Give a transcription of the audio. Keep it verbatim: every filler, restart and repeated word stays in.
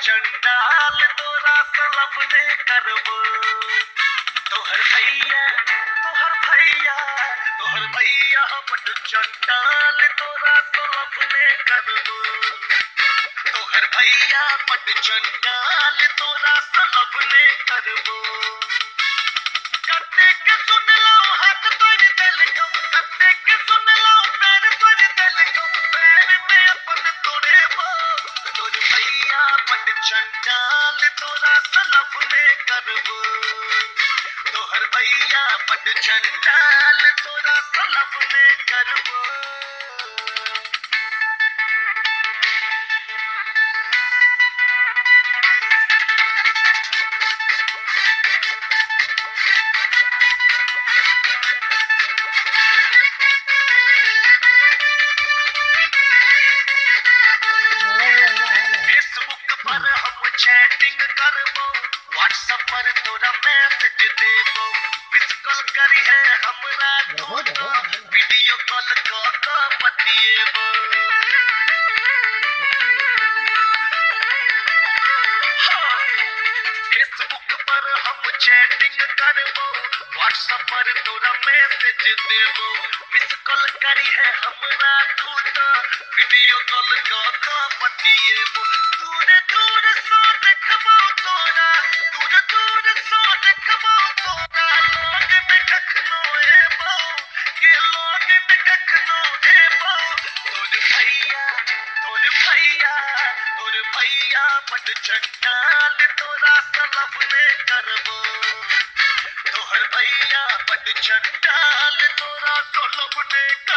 चंडाल तोरा सलपने करबो तोहर भैया तोहर भैया तोहर भैया बट चंडाल तोरा सलपने करबो तोहर भैया बट चंडाल तोरा सलपने करबो करते के सुन लो हाथ तोड़ दिल को करते के सुन लो पैर तोड़ दिल को पैर में अपन तोड़े वो तोर भैया बट चंडाल तोरा सलपने करबो तोहर भैया बट चंडाल तोरा सलपने करबो चैटिंग करबो व्हाट्सएप पर तोरा मैसेज देबो मिस कॉल करी है हमरा तोरा वीडियो कॉल क क बतिएबो फेसबुक पर हम चैटिंग करबो व्हाट्सएप पर तोरा मैसेज देबो मिस कॉल करी है हमरा तोरा वीडियो कॉल क क बतिएबो दूर दूर सो देखबो तोरा दूर दूर सो देखबो तोरा लोग में कखनो एबो के लोग में कखनो एबो तोर भैया तोर भैया तोर भैया बट चंडाल तोरा सलपने करबो तोहर भैया बट चंडाल तोरा सलपने